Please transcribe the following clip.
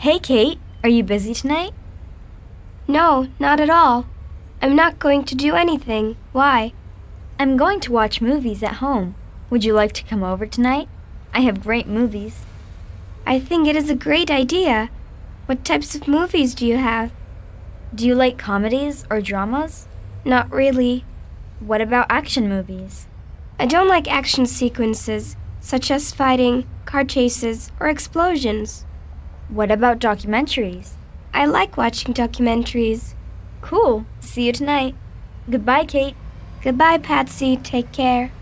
Hey, Kate, are you busy tonight? No, not at all. I'm not going to do anything. Why? I'm going to watch movies at home. Would you like to come over tonight? I have great movies. I think it is a great idea. What types of movies do you have? Do you like comedies or dramas? Not really. What about action movies? I don't like action sequences, such as fighting, car chases, or explosions. What about documentaries? I like watching documentaries. Cool. See you tonight. Goodbye, Kate. Goodbye, Patsy. Take care.